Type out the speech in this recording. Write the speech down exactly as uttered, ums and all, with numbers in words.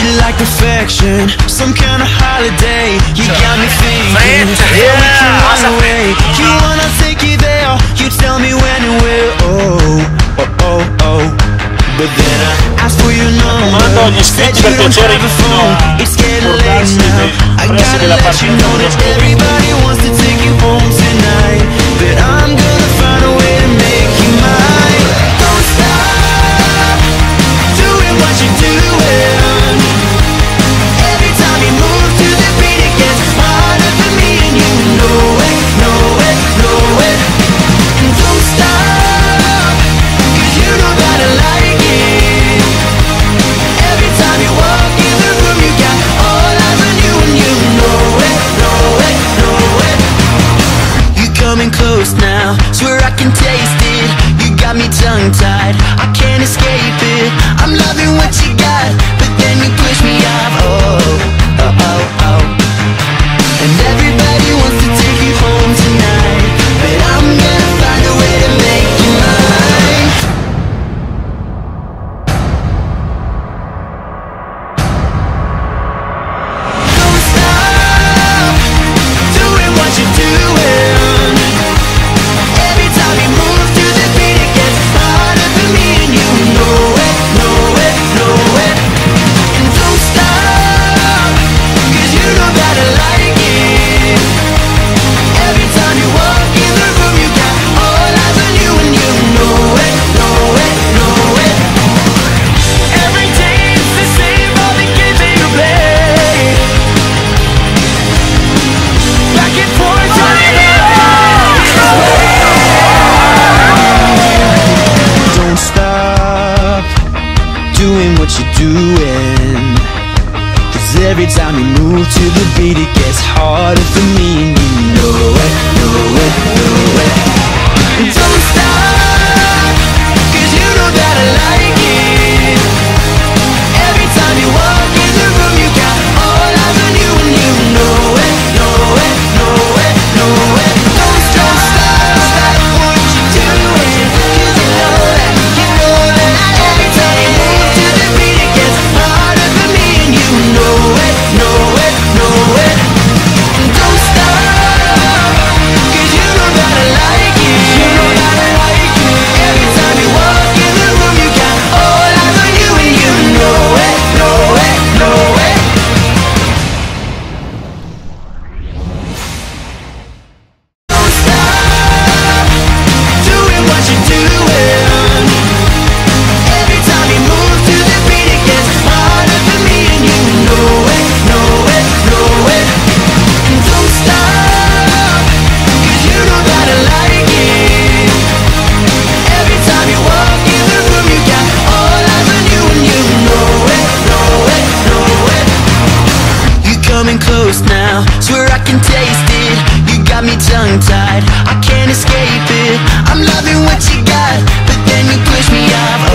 me like perfection, some kind of holiday. You got me thinking that we can run away. You wanna take you there, you tell me when and where. Oh, oh, oh, oh. But then I asked for your number, said you don't have a phone. It's getting late now, I gotta let you know that everybody wants to take you home tonight. But I'm gonna find a way to make you mine. Don't stop doing what you're doing. Every time you move to the beat, it gets harder for me, and you know it, know it, know it. And don't stop, cause you know that I like it. Every time you walk in the room, you got all eyes on you, and you know it, know it, know it. You coming close now, swear I can taste it. You got me tongue-tied, I can't escape it. I'm loving what you got, but then you push me off. Oh, oh, oh, oh. And everybody wants to take you home tonight, but I'm gonna find a way to make you mine. Don't stop doing what you're doing. Every time you move to the beat, it gets harder for me, and you know it, know it, know it. And don't stop, cause you know that I like it. Every time you walk in the room, you got all eyes on you, and you know it, know it, know it. Every day it's the same, all the games that you play. Back and forth, don't stop doing what you're doing, cause every time you move to the beat, it gets harder for me, and you know it, know it, know it. And don't stop, cause you know that I like it. Every time you walk in the room, you got all eyes on you, and you know it, know it, know it, know it. Don't stop, stop what you're doing, cause you know that, you know that. Every time you move to the beat, it gets harder for me, and you know it, know it, know it. And don't stop, cause you know that I like it. You know that I like it. Every time you walk in the room, you got all eyes on you, and you know it, know it, know it. Don't stop doing what you're doing. Every time you move to the beat, it gets harder for me, and you know it, know it, know it. And don't stop, cause you know that I like it. Every time you walk in the room, you got all eyes on you, and you know it, know it, know it. You coming close now, swear I can taste it. You got me tongue-tied, I can't escape it. I'm loving what you got, but then you push me off.